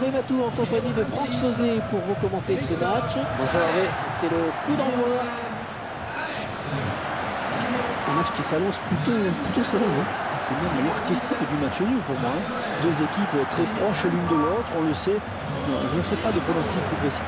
Hervé Matou en compagnie de Franck Sauzet pour vous commenter ce match. Bonjour Hervé. C'est le coup d'envoi. Un match qui s'annonce plutôt serré, non? C'est même l'archétype du match nul pour moi. Deux équipes très proches l'une de l'autre, on le sait. Non, je ne ferai pas de pronostic plus précis.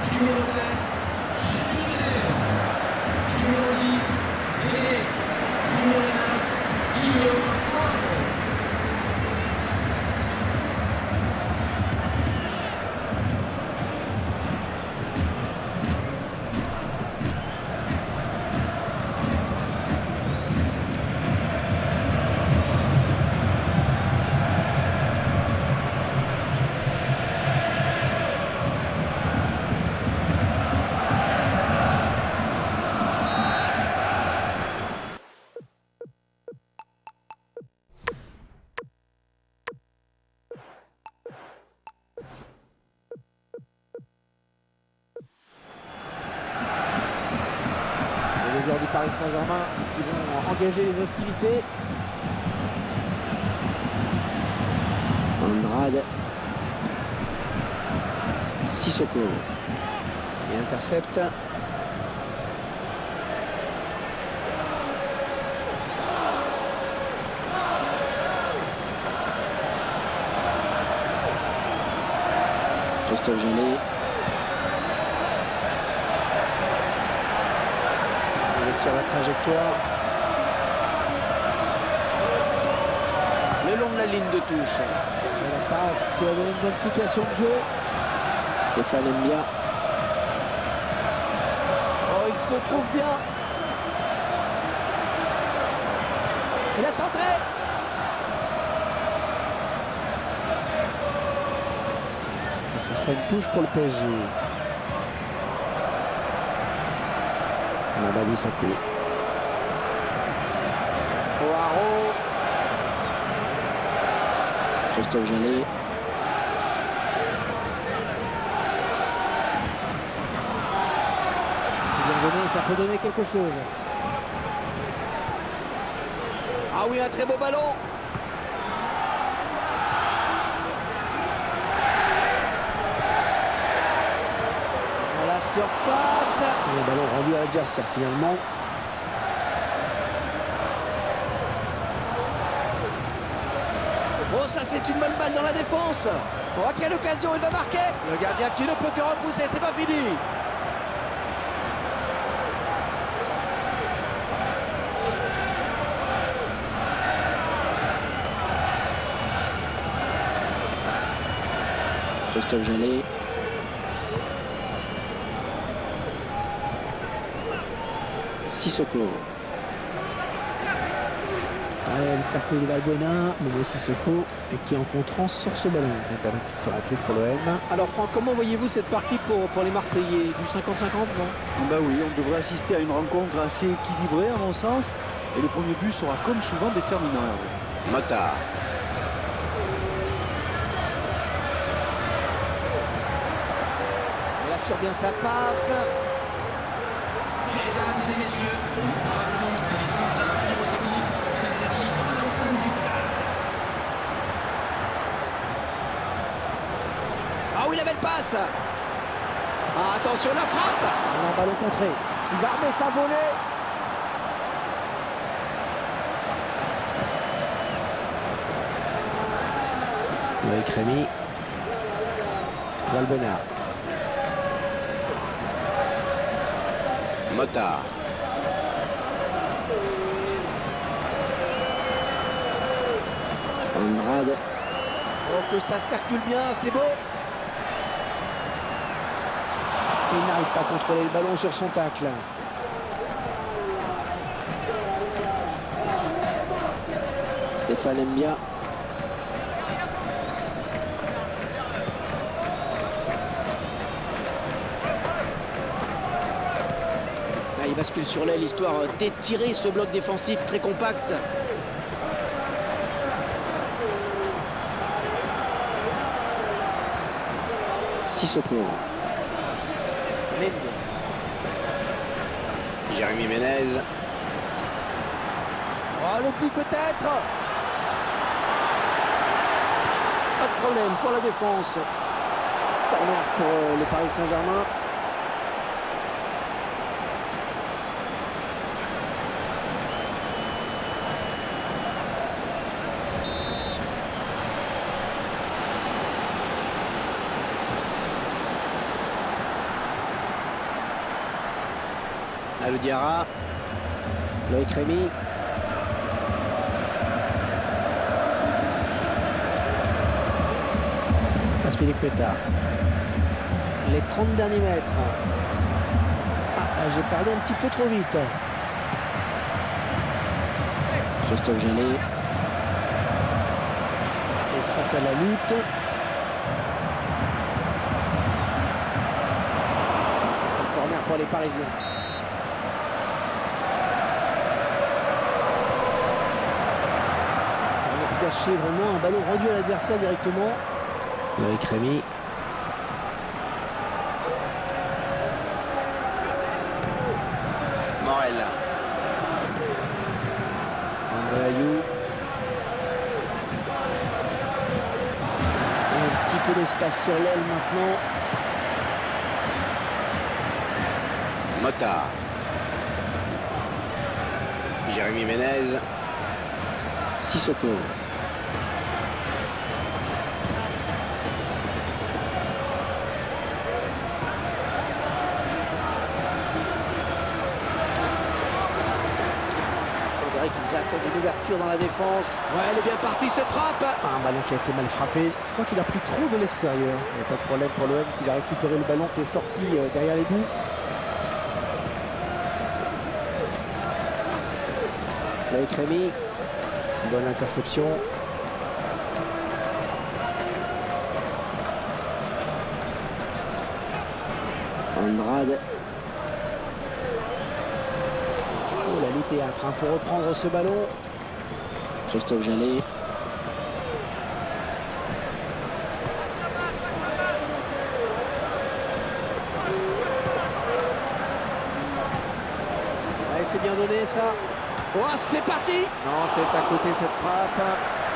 Les joueurs du Paris Saint-Germain qui vont engager les hostilités. Andrade. Sissoko. Il intercepte. Christophe Jallet. Il est sur la trajectoire. Le long de la ligne de touche. Et la passe qui a donné une bonne situation de jeu. Stéphane Mbia. Oh, il se trouve bien. Il a centré. Et ce serait une touche pour le PSG. Mamadou Sakho. Poirot. Christophe Jallet. C'est bien donné, ça peut donner quelque chose. Ah oui, un très beau ballon. À la surface. Le ballon rendu à l'adversaire finalement. Oh, ça c'est une bonne balle dans la défense. Oh, quelle occasion, il va marquer. Le gardien qui ne peut que repousser, c'est pas fini. Christophe Jallet. Sissoko. Le tacle de Valbuena, Momo Sissoko, et qui en contre sur ce ballon. Un ballon qui sort en touche pour l'OM. Alors Franck, comment voyez-vous cette partie pour les Marseillais? Du 50-50, non? Bah oui, on devrait assister à une rencontre assez équilibrée à mon sens. Et le premier but sera comme souvent déterminant. Mota. Il assure bien sa passe. Ah oui, la belle passe. Ah, attention, la frappe. Un ballon contré. Il va remettre sa volée. Loïc Rémy. Valbuena. Mota. Andrade. Oh, que ça circule bien, c'est beau. Il n'arrive pas à contrôler le ballon sur son tacle. Stéphane Mbia. Il bascule sur l'aile, histoire d'étirer ce bloc défensif très compact. Sissoko. Jérémy Ménez. Oh, le but peut-être. Pas de problème pour la défense. corner pour le Paris Saint-Germain. Alou Diarra, Loïc Rémy. Aspilicueta. Les 30 derniers mètres. Ah, j'ai parlé un petit peu trop vite. Christophe Jallet. Ils sont à la lutte. C'est un corner pour les Parisiens. Caché, vraiment un ballon rendu à l'adversaire directement. Loïc Rémy. Morel. André Ayou. Un petit peu d'espace sur l'aile maintenant. Mota. Jérémy Ménez. Sissoko. Qu'ils attendent une ouverture dans la défense. Ouais, elle est bien partie cette frappe. Un ballon qui a été mal frappé. Je crois qu'il a pris trop de l'extérieur. Il n'y a pas de problème pour l'OM qu'il a récupéré le ballon qui est sorti derrière les buts. Loïc Rémy. Bonne interception. Andrade. Oh, la lutte est en train pour reprendre ce ballon. Christophe Jallet. Ouais, c'est bien donné ça. Oh, c'est parti. Non, c'est à côté cette frappe.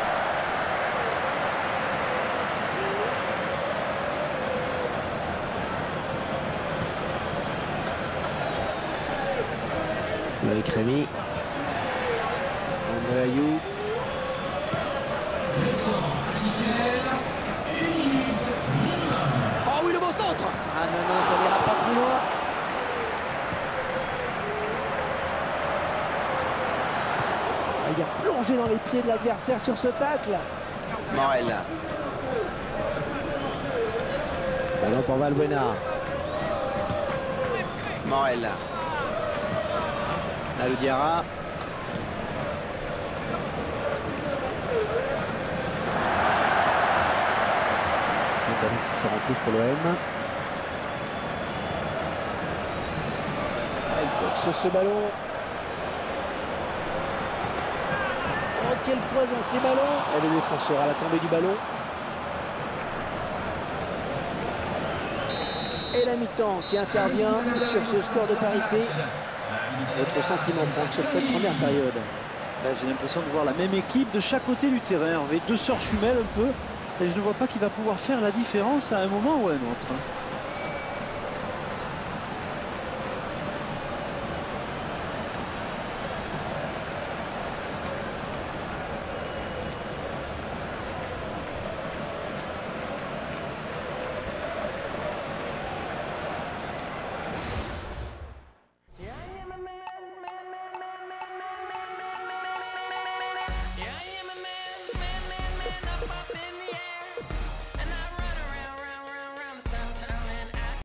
Loïc Rémy. André Ayou. Oh oui, le bon centre. Ah non, non, ça n'ira pas plus loin. Il a plongé dans les pieds de l'adversaire sur ce tacle. Morel. Ballon pour Valbuena. Morel. Alou Diarra. Le ballon qui sort en touche pour l'OM. Il boxe ce ballon. Oh, quel poison ces ballons. Et le défenseur à la tombée du ballon. Et la mi-temps qui intervient sur ce score de parité. Votre sentiment, Franck, sur cette première période? J'ai l'impression de voir la même équipe de chaque côté du terrain. On avait deux sœurs jumelles un peu. Et je ne vois pas qui va pouvoir faire la différence à un moment ou à un autre.